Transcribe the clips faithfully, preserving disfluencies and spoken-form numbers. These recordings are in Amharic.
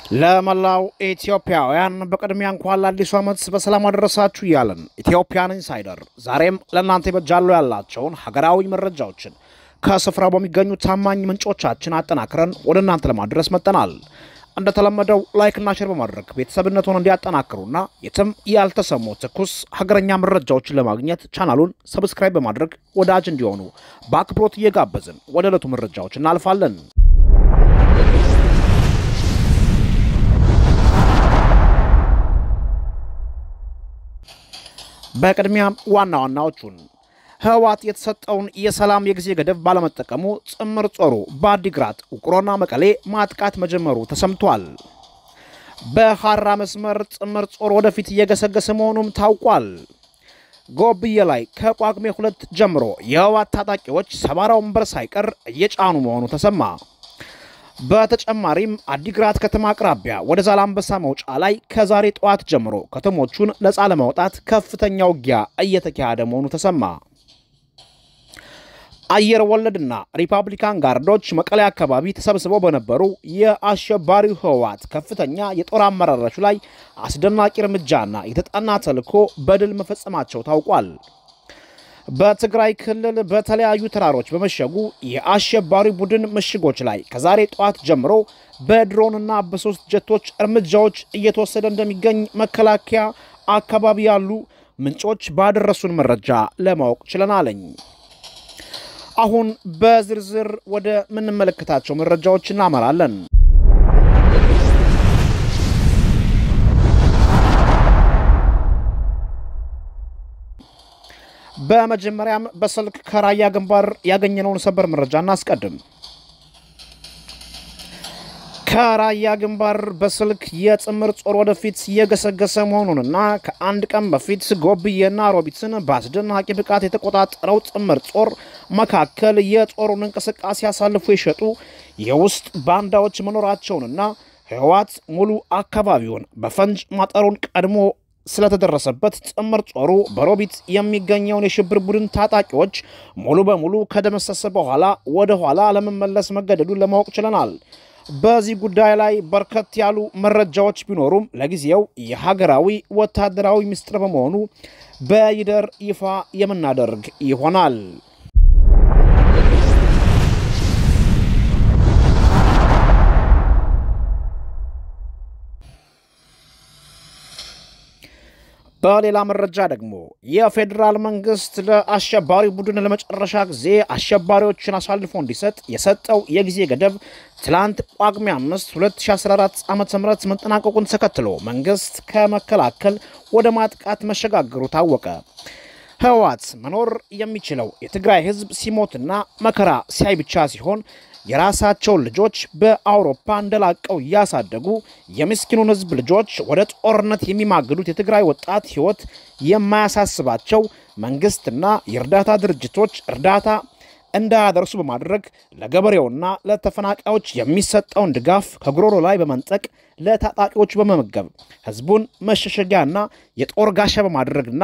ለመላው ኢትዮጵያውያን በቅድሚያ እንኳን ለአዲሱ ዓመት በሰላም አደረሳችሁ ያለን ኢትዮጵያን ኢንሳይደር ዛሬም ለእናንተ ይበጃሉ ያላቸውን ሀገራዊ መረጃዎችን ከስፍራው በሚገኙ ታማኝ ምንጮቻችን አጠናክረን ወደ እናንተ ለማድረስ መጥተናል። እንደተለመደው ላይክ እና ሼር በማድረግ ቤተሰብነቱን እንዲያጠናክሩና የትም ያልተሰሙ ትኩስ ሀገረኛ መረጃዎችን ለማግኘት ቻናሉን ሰብስክራይብ በማድረግ ወዳጅ እንዲሆኑ በአክብሮት እየጋበዝን ወደ ዕለቱ መረጃዎች እናልፋለን። በቅድሚያ ዋና ዋናዎቹን ህወሓት የተሰጠውን የሰላም የጊዜ ገደብ ባለመጠቀሙ ጽምር ጦሩ በአዲግራት ውቅሮና መቀሌ ማጥቃት መጀመሩ ተሰምቷል። በሐራ መስመር ጽምር ጦር ወደፊት እየገሰገሰ መሆኑም ታውቋል። ጎብዬ ላይ ከጳጉሜ ሁለት ጀምሮ የህወሓት ታጣቂዎች ሰባራ ወንበር ሳይቀር እየጫኑ መሆኑ ተሰማ። በተጨማሪም አዲግራት ከተማ አቅራቢያ ወደ ዛላምበሳ መውጫ ላይ ከዛሬ ጠዋት ጀምሮ ከተሞቹን ነፃ ለማውጣት ከፍተኛ ውጊያ እየተካሄደ መሆኑ ተሰማ። አየር ወለድና ሪፐብሊካን ጋርዶች መቀሌ አካባቢ ተሰብስበው በነበሩ የአሸባሪው ህወሓት ከፍተኛ የጦር አመራሮች ላይ አስደናቂ እርምጃና የተጠና ተልዕኮ በድል መፈጸማቸው ታውቋል። በትግራይ ክልል በተለያዩ ተራሮች በመሸጉ የአሸባሪ ቡድን ምሽጎች ላይ ከዛሬ ጠዋት ጀምሮ በድሮንና በሶስት ጀቶች እርምጃዎች እየተወሰደ እንደሚገኝ መከላከያ አካባቢ ያሉ ምንጮች ባደረሱን መረጃ ለማወቅ ችለናል። አሁን በዝርዝር ወደ ምንመለከታቸው መረጃዎች እናመራለን። በመጀመሪያም በስልክ ከራያ ግንባር ያገኘነውን ሰበር መረጃ እናስቀድም። ከራያ ግንባር በስልክ የጽምር ጦር ወደፊት እየገሰገሰ መሆኑንና ከአንድ ቀን በፊት ጎብዬና ሮቢትን በአስደናቂ ብቃት የተቆጣጠረው ጽምር ጦር መካከል የጦሩን እንቅስቃሴ አሳልፎ የሸጡ የውስጥ ባንዳዎች መኖራቸውንና ህወሓት ሙሉ አካባቢውን በፈንጅ ማጠሩን ቀድሞ ስለተደረሰበት ጽምር ጦሩ በሮቢት የሚገኘውን የሽብር ቡድን ታጣቂዎች ሙሉ በሙሉ ከደመሰሰ በኋላ ወደ ኋላ ለመመለስ መገደዱን ለማወቅ ችለናል። በዚህ ጉዳይ ላይ በርከት ያሉ መረጃዎች ቢኖሩም ለጊዜው የሀገራዊ ወታደራዊ ሚስጥር በመሆኑ በይደር ይፋ የምናደርግ ይሆናል። በሌላ መረጃ ደግሞ የፌደራል መንግስት ለአሸባሪ ቡድን ለመጨረሻ ጊዜ አሸባሪዎችን አሳልፎ እንዲሰጥ የሰጠው የጊዜ ገደብ ትላንት ጳጉሜ አምስት ሁለት ሺህ አስራ አራት ዓመተ ምህረት መጠናቀቁን ተከትሎ መንግስት ከመከላከል ወደ ማጥቃት መሸጋገሩ ታወቀ። ህወሓት መኖር የሚችለው የትግራይ ህዝብ ሲሞትና መከራ ሲያይ ብቻ ሲሆን የራሳቸው ልጆች በአውሮፓ እንደላቀው ያሳደጉ የምስኪኑን ህዝብ ልጆች ወደ ጦርነት የሚማግዱት የትግራይ ወጣት ህይወት የማያሳስባቸው መንግስትና የእርዳታ ድርጅቶች እርዳታ እንዳያደርሱ በማድረግ ለገበሬውና ለተፈናቃዮች የሚሰጠውን ድጋፍ ከጉሮሮ ላይ በመንጠቅ ለታጣቂዎች በመመገብ ህዝቡን መሸሸጊያና የጦር ጋሻ በማድረግና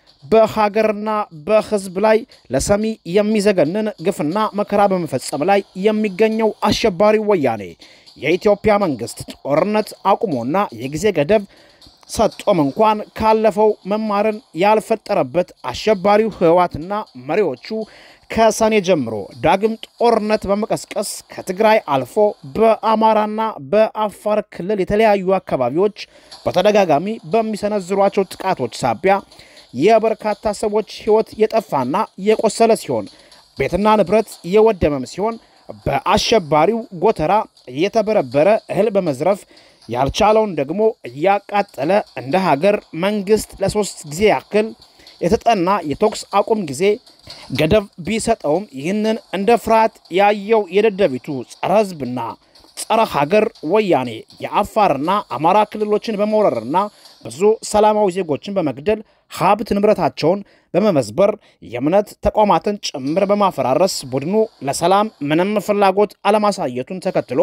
በሀገርና በህዝብ ላይ ለሰሚ የሚዘገንን ግፍና መከራ በመፈጸም ላይ የሚገኘው አሸባሪ ወያኔ የኢትዮጵያ መንግስት ጦርነት አቁሞና የጊዜ ገደብ ሰጥቶም እንኳን ካለፈው መማርን ያልፈጠረበት አሸባሪው ህወሓትና መሪዎቹ ከሰኔ ጀምሮ ዳግም ጦርነት በመቀስቀስ ከትግራይ አልፎ በአማራና በአፋር ክልል የተለያዩ አካባቢዎች በተደጋጋሚ በሚሰነዝሯቸው ጥቃቶች ሳቢያ የበርካታ ሰዎች ህይወት የጠፋና የቆሰለ ሲሆን ቤትና ንብረት የወደመም ሲሆን በአሸባሪው ጎተራ እየተበረበረ እህል በመዝረፍ ያልቻለውን ደግሞ እያቃጠለ እንደ ሀገር መንግስት ለሶስት ጊዜ ያክል የተጠና የተኩስ አቁም ጊዜ ገደብ ቢሰጠውም ይህንን እንደ ፍርሃት ያየው የደደቢቱ ጸረ ህዝብና ጸረ ሀገር ወያኔ የአፋርና አማራ ክልሎችን በመውረርና ብዙ ሰላማዊ ዜጎችን በመግደል ሀብት ንብረታቸውን በመመዝበር የእምነት ተቋማትን ጭምር በማፈራረስ ቡድኑ ለሰላም ምንም ፍላጎት አለማሳየቱን ተከትሎ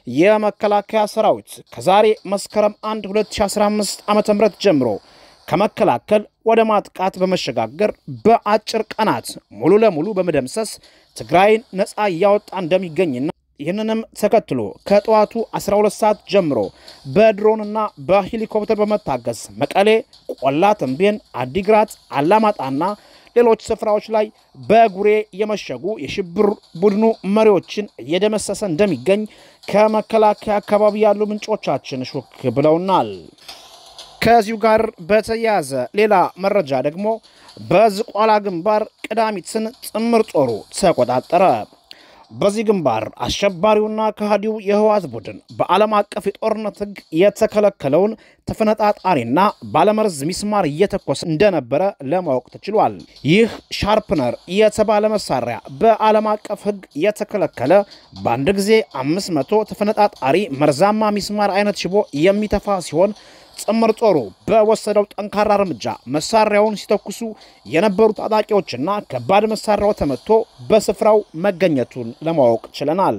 የመከላከያ ሰራዊት ከዛሬ መስከረም አንድ ሁለት ሺህ አስራ አምስት ዓመተ ምህረት ጀምሮ ከመከላከል ወደ ማጥቃት በመሸጋገር በአጭር ቀናት ሙሉ ለሙሉ በመደምሰስ ትግራይን ነፃ ያወጣ እንደሚገኝና ይህንንም ተከትሎ ከጠዋቱ አስራ ሁለት ሰዓት ጀምሮ በድሮንና በሄሊኮፕተር በመታገዝ መቀሌ፣ ቆላ ተንቤን፣ አዲግራት፣ አላማጣና ሌሎች ስፍራዎች ላይ በጉሬ የመሸጉ የሽብር ቡድኑ መሪዎችን እየደመሰሰ እንደሚገኝ ከመከላከያ አካባቢ ያሉ ምንጮቻችን ሹክ ብለውናል። ከዚሁ ጋር በተያያዘ ሌላ መረጃ ደግሞ በዝቋላ ግንባር ቀዳሚትን ጥምር ጦሩ ተቆጣጠረ። በዚህ ግንባር አሸባሪውና ከሃዲው የህወሓት ቡድን በዓለም አቀፍ የጦርነት ህግ የተከለከለውን ተፈነጣጣሪና ባለመርዝ ሚስማር እየተኮሰ እንደነበረ ለማወቅ ተችሏል። ይህ ሻርፕነር የተባለ መሳሪያ በዓለም አቀፍ ህግ የተከለከለ በአንድ ጊዜ አምስት መቶ ተፈነጣጣሪ መርዛማ ሚስማር አይነት ሽቦ የሚተፋ ሲሆን ጥምር ጦሩ በወሰደው ጠንካራ እርምጃ መሳሪያውን ሲተኩሱ የነበሩ ታጣቂዎችና ከባድ መሳሪያው ተመቶ በስፍራው መገኘቱን ለማወቅ ችለናል።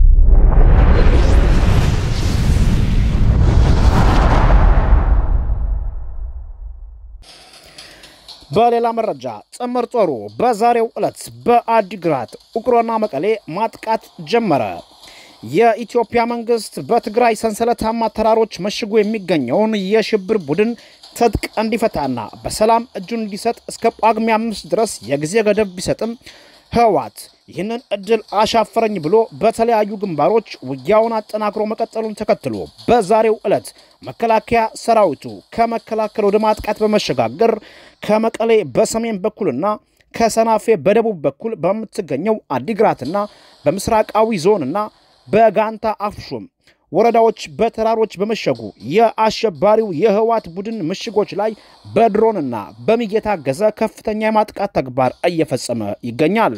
በሌላ መረጃ ጥምር ጦሩ በዛሬው ዕለት በአዲግራት ኡቅሮና መቀሌ ማጥቃት ጀመረ። የኢትዮጵያ መንግስት በትግራይ ሰንሰለታማ ተራሮች መሽጎ የሚገኘውን የሽብር ቡድን ትጥቅ እንዲፈታና በሰላም እጁን እንዲሰጥ እስከ ጳጉሜ አምስት ድረስ የጊዜ ገደብ ቢሰጥም ህወሓት ይህንን እድል አሻፈረኝ ብሎ በተለያዩ ግንባሮች ውጊያውን አጠናክሮ መቀጠሉን ተከትሎ በዛሬው ዕለት መከላከያ ሰራዊቱ ከመከላከል ወደ ማጥቃት በመሸጋገር ከመቀሌ በሰሜን በኩልና ከሰናፌ በደቡብ በኩል በምትገኘው አዲግራትና በምስራቃዊ ዞንና በጋንታ አፍሹም ወረዳዎች በተራሮች በመሸጉ የአሸባሪው የህወሓት ቡድን ምሽጎች ላይ በድሮንና በሚግ የታገዘ ከፍተኛ የማጥቃት ተግባር እየፈጸመ ይገኛል።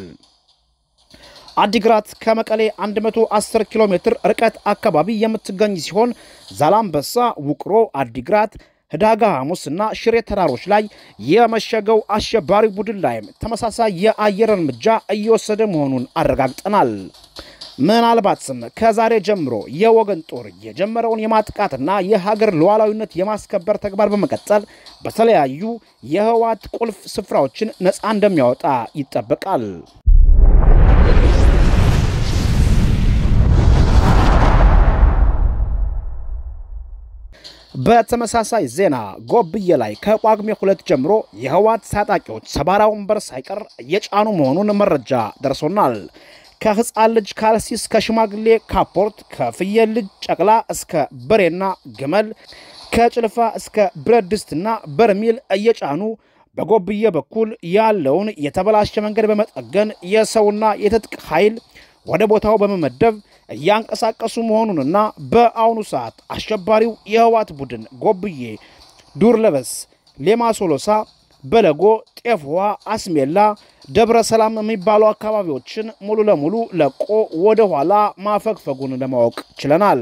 አዲግራት ከመቀሌ አንድ መቶ አስር ኪሎ ሜትር ርቀት አካባቢ የምትገኝ ሲሆን ዛላምበሳ፣ ውቅሮ፣ አዲግራት፣ ህዳጋ ሐሙስና ሽሬ ተራሮች ላይ የመሸገው አሸባሪ ቡድን ላይም ተመሳሳይ የአየር እርምጃ እየወሰደ መሆኑን አረጋግጠናል። ምናልባትም ከዛሬ ጀምሮ የወገን ጦር የጀመረውን የማጥቃትና የሀገር ሉዓላዊነት የማስከበር ተግባር በመቀጠል በተለያዩ የህወሓት ቁልፍ ስፍራዎችን ነፃ እንደሚያወጣ ይጠበቃል። በተመሳሳይ ዜና ጎብዬ ላይ ከጳጉሜ ሁለት ጀምሮ የህወሓት ታጣቂዎች ሰባራ ወንበር ሳይቀር እየጫኑ መሆኑን መረጃ ደርሶናል። ከህፃን ልጅ ካልሲ እስከ ሽማግሌ ካፖርት፣ ከፍየል ልጅ ጨቅላ እስከ በሬና ግመል፣ ከጭልፋ እስከ ብረት ድስትና በርሜል እየጫኑ በጎብዬ በኩል ያለውን የተበላሸ መንገድ በመጠገን የሰውና የትጥቅ ኃይል ወደ ቦታው በመመደብ እያንቀሳቀሱ መሆኑንና በአሁኑ ሰዓት አሸባሪው የህወሓት ቡድን ጎብዬ፣ ዱር ለበስ፣ ሌማሶሎሳ፣ በለጎ፣ ጤፍዋ፣ አስሜላ፣ ደብረ ሰላም የሚባሉ አካባቢዎችን ሙሉ ለሙሉ ለቆ ወደ ኋላ ማፈግፈጉን ለማወቅ ችለናል።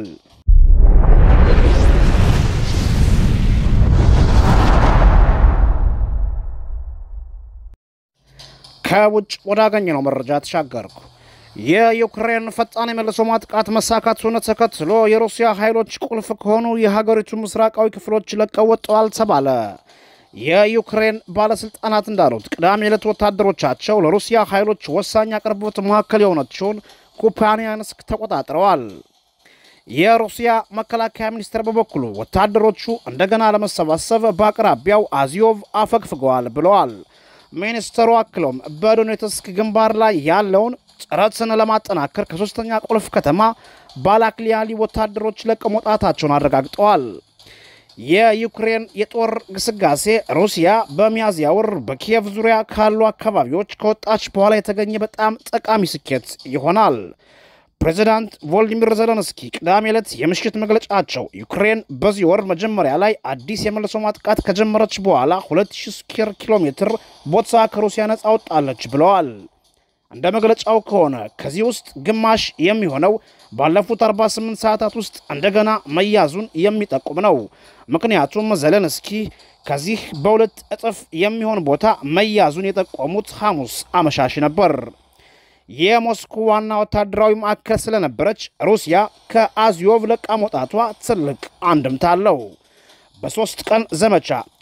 ከውጭ ወዳገኘነው መረጃ ተሻገርኩ። የዩክሬን ፈጣን የመልሶ ማጥቃት መሳካቱን ተከትሎ የሩሲያ ኃይሎች ቁልፍ ከሆኑ የሀገሪቱ ምስራቃዊ ክፍሎች ለቀው ወጥተዋል ተባለ። የዩክሬን ባለስልጣናት እንዳሉት ቅዳሜ ዕለት ወታደሮቻቸው ለሩሲያ ኃይሎች ወሳኝ አቅርቦት ማዕከል የሆነችውን ኩፒያንስክ ተቆጣጥረዋል። የሩሲያ መከላከያ ሚኒስቴር በበኩሉ ወታደሮቹ እንደገና ለመሰባሰብ በአቅራቢያው አዚዮቭ አፈግፍገዋል ብለዋል። ሚኒስትሩ አክሎም በዶኔትስክ ግንባር ላይ ያለውን ጥረትን ለማጠናከር ከሶስተኛ ቁልፍ ከተማ ባላክሊያሊ ወታደሮች ለቀው መውጣታቸውን አረጋግጠዋል። የዩክሬን የጦር ግስጋሴ ሩሲያ በሚያዝያ ወር በኪየቭ ዙሪያ ካሉ አካባቢዎች ከወጣች በኋላ የተገኘ በጣም ጠቃሚ ስኬት ይሆናል። ፕሬዝዳንት ቮሎዲሚር ዜሌንስኪ ቅዳሜ ዕለት የምሽት መግለጫቸው ዩክሬን በዚህ ወር መጀመሪያ ላይ አዲስ የመልሶ ማጥቃት ከጀመረች በኋላ ሁለት ሺህ ስኩዌር ኪሎ ሜትር ቦታ ከሩሲያ ነፃ ወጣለች ብለዋል። እንደ መግለጫው ከሆነ ከዚህ ውስጥ ግማሽ የሚሆነው ባለፉት አርባ ስምንት ሰዓታት ውስጥ እንደገና መያዙን የሚጠቁም ነው። ምክንያቱም ዜሌንስኪ ከዚህ በሁለት እጥፍ የሚሆን ቦታ መያዙን የጠቆሙት ሐሙስ አመሻሽ ነበር። የሞስኮ ዋና ወታደራዊ ማዕከል ስለነበረች ሩሲያ ከአዚዮቭ ለቃ መውጣቷ ትልቅ አንድምታ አለው። በሶስት ቀን ዘመቻ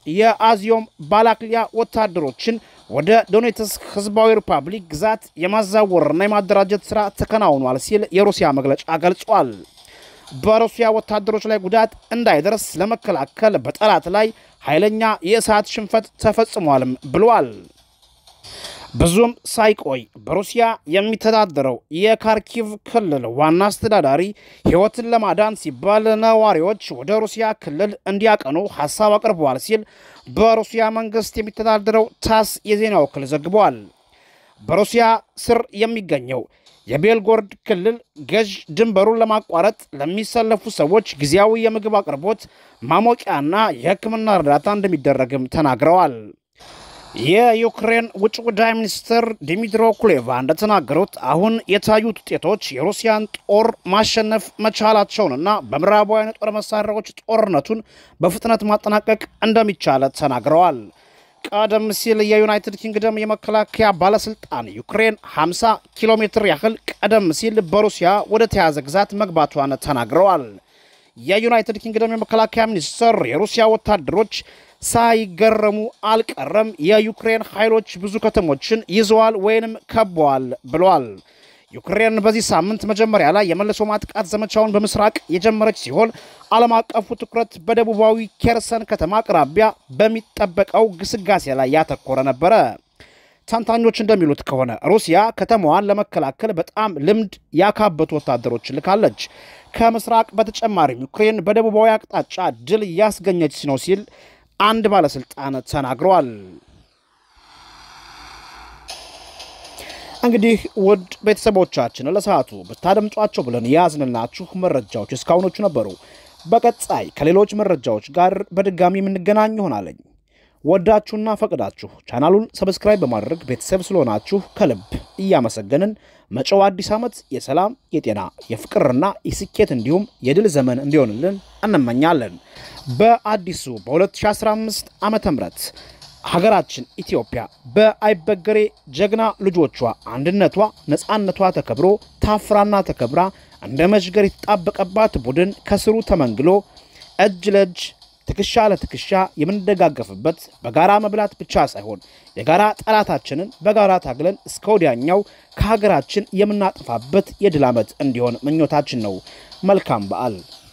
የአዚዮም ባላክሊያ ወታደሮችን ወደ ዶኔትስክ ህዝባዊ ሪፐብሊክ ግዛት የማዛወርና የማደራጀት ስራ ተከናውኗል ሲል የሩሲያ መግለጫ ገልጿል። በሩሲያ ወታደሮች ላይ ጉዳት እንዳይደርስ ለመከላከል በጠላት ላይ ኃይለኛ የእሳት ሽንፈት ተፈጽሟልም ብሏል። ብዙም ሳይቆይ በሩሲያ የሚተዳደረው የካርኪቭ ክልል ዋና አስተዳዳሪ ህይወትን ለማዳን ሲባል ነዋሪዎች ወደ ሩሲያ ክልል እንዲያቀኑ ሐሳብ አቅርበዋል ሲል በሩሲያ መንግስት የሚተዳደረው ታስ የዜና ወኪል ዘግቧል። በሩሲያ ስር የሚገኘው የቤልጎሮድ ክልል ገዥ ድንበሩን ለማቋረጥ ለሚሰለፉ ሰዎች ጊዜያዊ የምግብ አቅርቦት ማሞቂያና የሕክምና እርዳታ እንደሚደረግም ተናግረዋል። የዩክሬን ውጭ ጉዳይ ሚኒስትር ዲሚትሮ ኩሌቫ እንደተናገሩት አሁን የታዩት ውጤቶች የሩሲያን ጦር ማሸነፍ መቻላቸውንና በምዕራባውያን ጦር መሳሪያዎች ጦርነቱን በፍጥነት ማጠናቀቅ እንደሚቻል ተናግረዋል። ቀደም ሲል የዩናይትድ ኪንግደም የመከላከያ ባለስልጣን ዩክሬን ሃምሳ ኪሎ ሜትር ያህል ቀደም ሲል በሩሲያ ወደ ተያዘ ግዛት መግባቷን ተናግረዋል። የዩናይትድ ኪንግደም የመከላከያ ሚኒስትር የሩሲያ ወታደሮች ሳይገረሙ አልቀረም፣ የዩክሬን ኃይሎች ብዙ ከተሞችን ይዘዋል ወይንም ከበዋል ብለዋል። ዩክሬን በዚህ ሳምንት መጀመሪያ ላይ የመልሶ ማጥቃት ዘመቻውን በምስራቅ የጀመረች ሲሆን ዓለም አቀፉ ትኩረት በደቡባዊ ኬርሰን ከተማ አቅራቢያ በሚጠበቀው ግስጋሴ ላይ ያተኮረ ነበር። ተንታኞች እንደሚሉት ከሆነ ሩሲያ ከተማዋን ለመከላከል በጣም ልምድ ያካበቱ ወታደሮች ልካለች። ከምስራቅ በተጨማሪም ዩክሬን በደቡባዊ አቅጣጫ ድል ያስገኘች ነው ሲል አንድ ባለስልጣን ተናግሯል። እንግዲህ ውድ ቤተሰቦቻችን ለሰዓቱ በታደምጧቸው ብለን ያዝንላችሁ መረጃዎች እስካሁኖቹ ነበሩ። በቀጣይ ከሌሎች መረጃዎች ጋር በድጋሚ የምንገናኝ ይሆናል። ወዳችሁና ፈቅዳችሁ ቻናሉን ሰብስክራይብ በማድረግ ቤተሰብ ስለሆናችሁ ከልብ እያመሰገንን መጪው አዲስ ዓመት የሰላም የጤና የፍቅርና የስኬት እንዲሁም የድል ዘመን እንዲሆንልን እንመኛለን። በአዲሱ በ2015 ዓመተ ምህረት ሀገራችን ኢትዮጵያ በአይበገሬ ጀግና ልጆቿ አንድነቷ ነፃነቷ ተከብሮ ታፍራና ተከብራ እንደ መሽገር የተጣበቀባት ቡድን ከስሩ ተመንግሎ እጅ ለእጅ ትከሻ ለትከሻ የምንደጋገፍበት በጋራ መብላት ብቻ ሳይሆን የጋራ ጠላታችንን በጋራ ታግለን እስከ ወዲያኛው ከሀገራችን የምናጠፋበት የድል ዓመት እንዲሆን ምኞታችን ነው። መልካም በዓል።